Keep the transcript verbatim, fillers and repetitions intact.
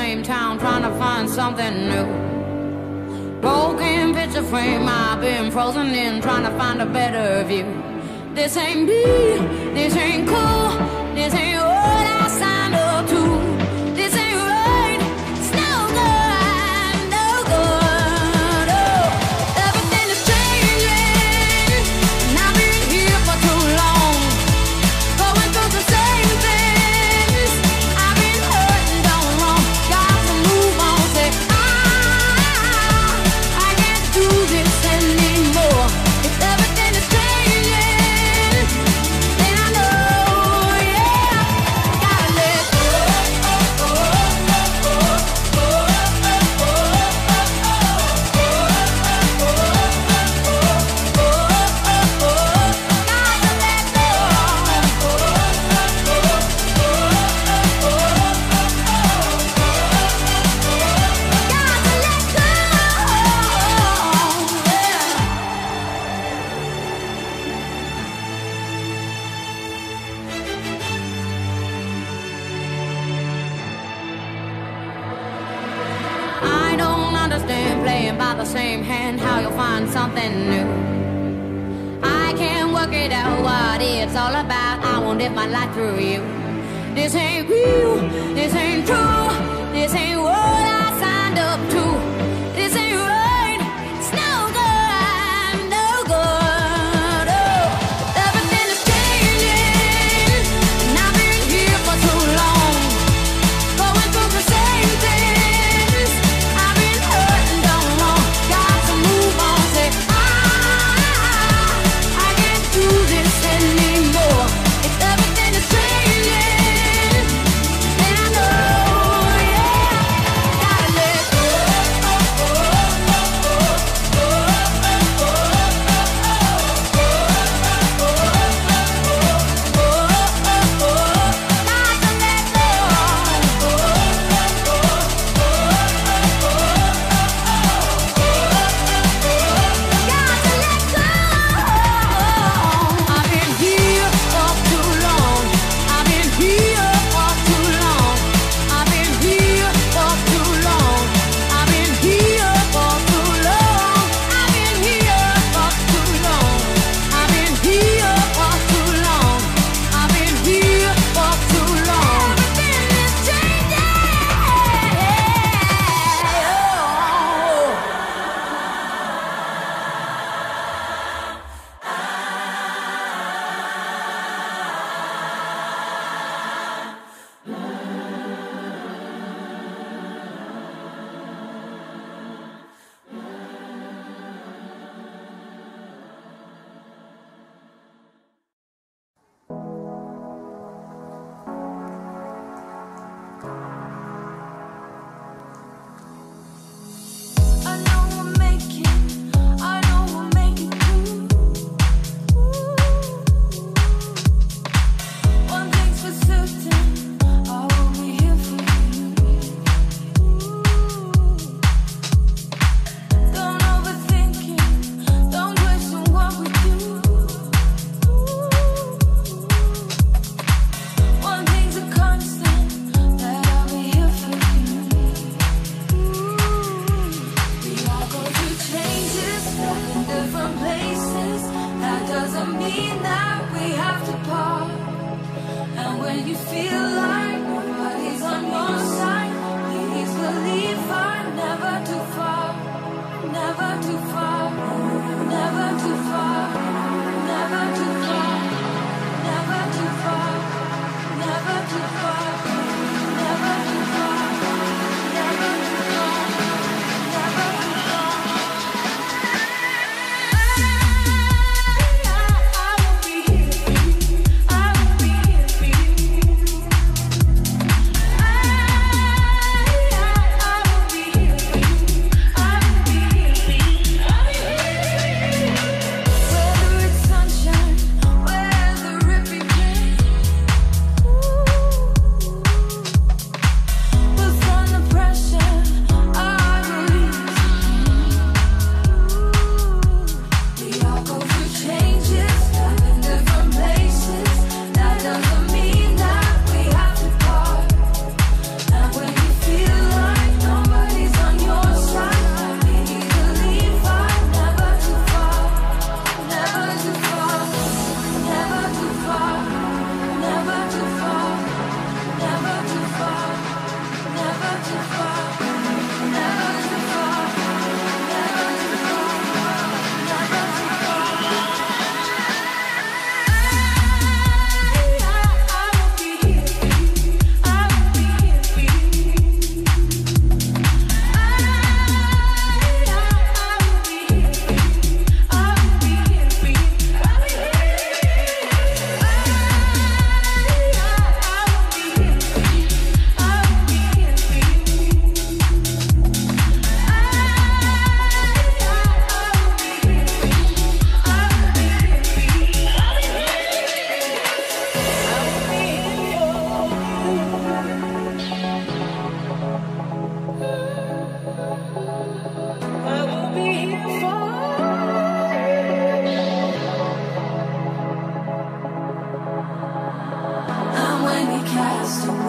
same town trying to find something new. Broken picture frame, I've been frozen in trying to find a better view. This ain't me, this ain't cool, this ain't what I signed up to. This ain't right, it's no good, no good. Oh, everything is changing, and I've been here for too long, going through the same things. I've been hurt and done wrong, got to move on. Say ah, I can't do this anymore. If everything is changing, then I know, yeah, gotta let go. I don't understand playing by the same hand, how you'll find something new. I can't work it out what it's all about. I won't live my life through you. This ain't real, this ain't true, this ain't what I signed up to. This ain't right, it's no good, no good. Oh, everything is changing, and I've been here for too long, going through the same things. I've been hurt and done wrong, got to move on. Say ah, I can't do this anymore. If everything is changing, then I know, yeah, gotta let go. I've been here for too long. I've been here for too long. I've been here for too long. I've been here for too long. I've been here for too long. I've been here for too long. I've been here for too long. Everything is changing. I know we'll make it, I know we'll make it through. One thing's for certain, I will be here for you. Don't overthink it, don't question what we do. One thing's a constant, that I'll be here for you. We all go through changes, live in different places. That doesn't mean that we have to part. And when you feel like nobody's on your side, please believe I'm never too far, never too far, never too far, never too far, never too far, never too far, never too far, never too far, never too far. I will be here for you. I will be here for you. to